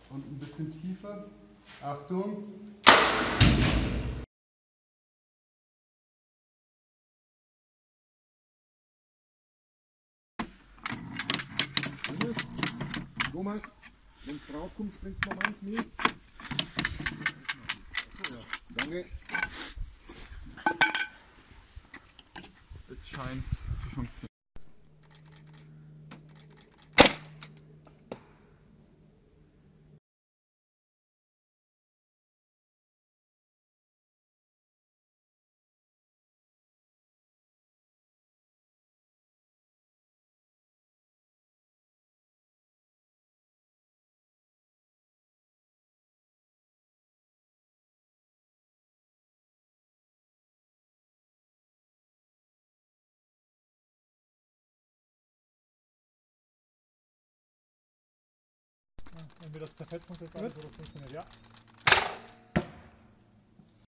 Und ein bisschen tiefer. Achtung. Thomas, wenn es draufkommt, bringt man meins mit. Achso, ja. Danke. Jetzt scheint es zu funktionieren. Entweder das zerfetzt uns jetzt alles oder es funktioniert, ja.